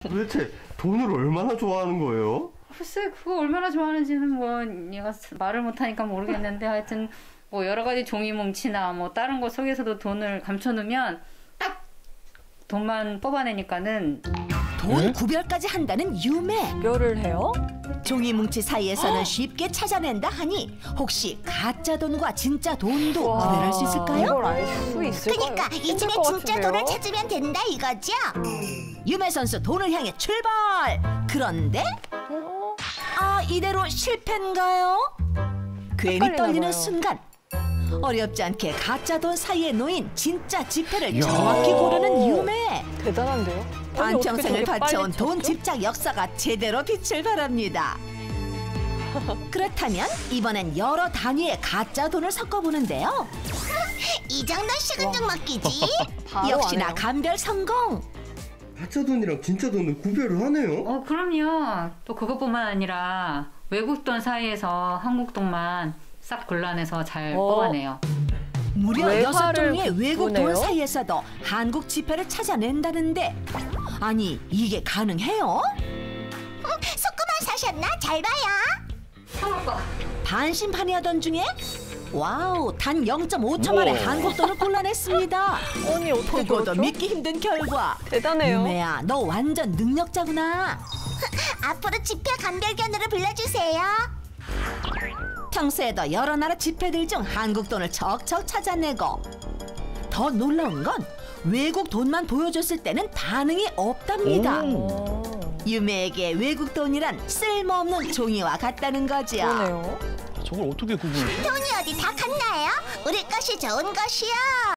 도대체 돈을 얼마나 좋아하는 거예요? 글쎄 그거 얼마나 좋아하는지는 뭐 얘가 말을 못하니까 모르겠는데 하여튼 뭐 여러 가지 종이 뭉치나 뭐 다른 거 속에서도 돈을 감춰놓으면 딱 돈만 뽑아내니까는 돈 구별까지 한다는 유매. 구별을 해요? 종이 뭉치 사이에서는 쉽게 찾아낸다 하니 혹시 가짜 돈과 진짜 돈도 구별할 수 있을까요? 이걸 알 수 있을까요? 그러니까 이 중에 힘들 것 진짜 같은데요? 돈을 찾으면 된다 이거죠? 유매 선수 돈을 향해 출발! 그런데 이대로 실패인가요? 괜히 헷갈리나 떨리는 봐요. 순간 어렵지 않게 가짜 돈 사이에 놓인 진짜 지폐를 정확히 고르는 유매. 대단한데요? 반평생을 어떻게 저렇게 바쳐온 빨리 돈 찾죠? 집착 역사가 제대로 빛을 발합니다. 그렇다면 이번엔 여러 단위의 가짜 돈을 섞어보는데요. 이 정도씩은 좀 먹기지. 바로 역시나 아네요. 감별 성공. 가짜 돈이랑 진짜 돈을 구별을 하네요? 그럼요. 또 그것뿐만 아니라 외국 돈 사이에서 한국 돈만 싹 골라내서 잘 뽑아내요. 무려 외화를 6종류의 외국 돈 구분해요? 사이에서도 한국 지폐를 찾아낸다는데 아니 이게 가능해요? 속구만 사셨나? 잘 봐요. 반신반의하던 중에 와우 단 0.5초 만에 우와. 한국 돈을 골라냈습니다. 아니 어떻게 보고도 저렇죠? 믿기 힘든 결과. 대단해요. 유매야 너 완전 능력자구나. 앞으로 지표 감별견으로 불러주세요. 평소에도 여러 나라 지폐들 중 한국 돈을 척척 찾아내고 더 놀라운 건 외국 돈만 보여줬을 때는 반응이 없답니다. 유매에게 외국 돈이란 쓸모없는 종이와 같다는 거죠. 그러네요. 저걸 어떻게 구분해? 돈이 어디 다 갔나요? 우리 것이 좋은 것이요.